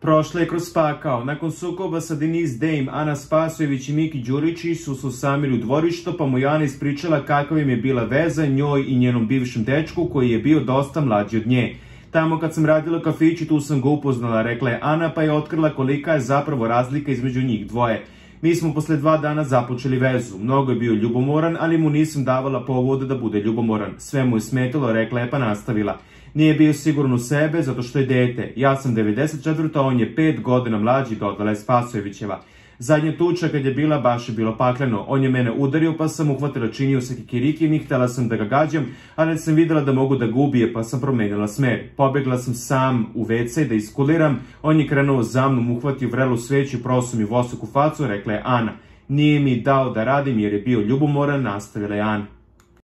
Prošla je kroz pakao. Nakon sukoba sa Denise Dame, Ana Spasojević i Miki Đuričić su se usamili u dvorištu, pa mu je Ana ispričala kakva im je bila veza njoj i njenom bivšem dečku koji je bio dosta mlađi od nje. Tamo kad sam radila u kafiću, tu sam ga upoznala, rekla je Ana, pa je otkrila kolika je zapravo razlika između njih dvoje. Mi smo posle 2 dana započeli vezu. Mnogo je bio ljubomoran, ali mu nisam davala povoda da bude ljubomoran. Sve mu je smetalo, rekla je, pa nastavila. Nije bio siguran u sebe zato što je dete. Ja sam 94, a on je 5 godina mlađi, dodala je Spasojevićeva. Zadnja tuča kad je bila, baš je bilo pakleno. On je mene udario, pa sam uhvatila činiju sa kikirikim i htela sam da ga gađam, ali sam videla da mogu da ga ubije, pa sam promenila smer. Pobegla sam sam u WC da iskuliram, on je krenuo za mnom, uhvatio vrelu sveću i prosao mi vosak u facu, rekla je Ana. Nije mi dao da radim jer je bio ljubomoran, nastavila je Ana.